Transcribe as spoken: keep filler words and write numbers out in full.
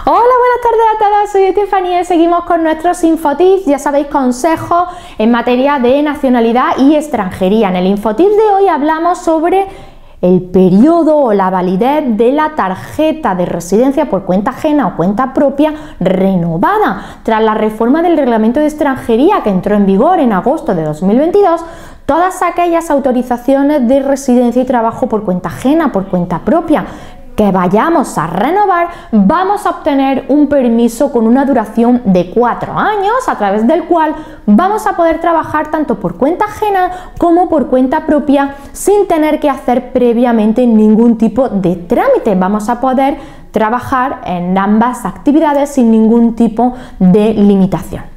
Hola, buenas tardes a todos, soy Estefanía y seguimos con nuestros Infotips, ya sabéis, consejos en materia de nacionalidad y extranjería. En el Infotips de hoy hablamos sobre el periodo o la validez de la tarjeta de residencia por cuenta ajena o cuenta propia renovada. Tras la reforma del Reglamento de Extranjería que entró en vigor en agosto de dos mil veintidós, todas aquellas autorizaciones de residencia y trabajo por cuenta ajena, por cuenta propia, que vayamos a renovar, vamos a obtener un permiso con una duración de cuatro años, a través del cual vamos a poder trabajar tanto por cuenta ajena como por cuenta propia sin tener que hacer previamente ningún tipo de trámite. Vamos a poder trabajar en ambas actividades sin ningún tipo de limitación.